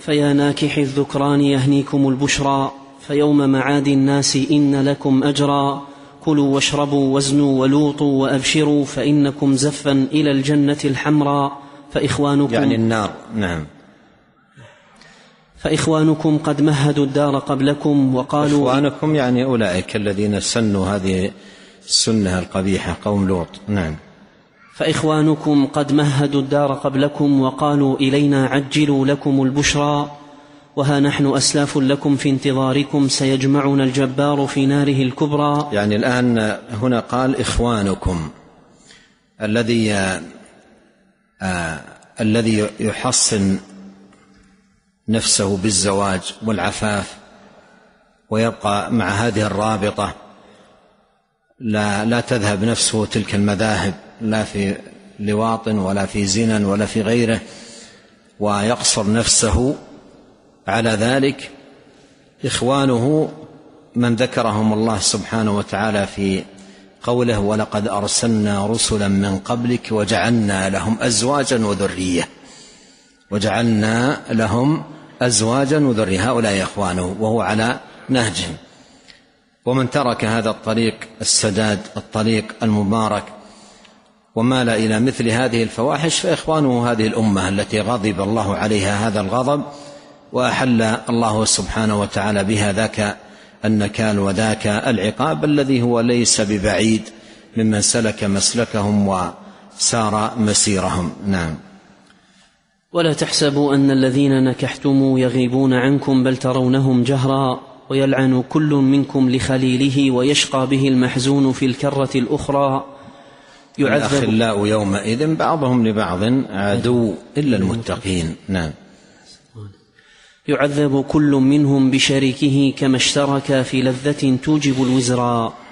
فيا ناكح الذكران يهنيكم البشرى، فيوم معاد الناس إن لكم أجرا. كلوا واشربوا وازنوا ولوطوا وأبشروا، فإنكم زفا إلى الجنة الحمراء. فإخوانكم يعني النار. نعم. فإخوانكم قد مهدوا الدار قبلكم وقالوا إخوانكم يعني أولئك الذين سنوا هذه السنة القبيحة، قوم لوط. نعم. فإخوانكم قد مهدوا الدار قبلكم وقالوا إلينا عجلوا لكم البشرى، وها نحن أسلاف لكم في انتظاركم، سيجمعنا الجبار في ناره الكبرى. يعني الآن هنا قال إخوانكم، الذي يحصن نفسه بالزواج والعفاف ويبقى مع هذه الرابطة، لا تذهب نفسه تلك المذاهب، لا في لواط ولا في زنا ولا في غيره، ويقصر نفسه على ذلك. إخوانه من ذكرهم الله سبحانه وتعالى في قوله: ولقد أرسلنا رسلا من قبلك وجعلنا لهم أزواجا وذرية. وجعلنا لهم أزواجا وذرية، هؤلاء إخوانه، وهو على نهجهم. ومن ترك هذا الطريق السداد، الطريق المبارك، ومال إلى مثل هذه الفواحش، فإخوانه هذه الأمة التي غضب الله عليها هذا الغضب، وأحل الله سبحانه وتعالى بها ذاك النكال وذاك العقاب الذي هو ليس ببعيد ممن سلك مسلكهم وسار مسيرهم. نعم. ولا تحسبوا أن الذين نكحتم يغيبون عنكم، بل ترونهم جهرا، ويلعن كل منكم لخليله، ويشقى به المحزون في الكرة الأخرى. الأخلاء يومئذ بعضهم لبعض عدو إلا المتقين. نعم. يعذب كل منهم بشريكه، كما اشترك في لذة توجب الوزرا.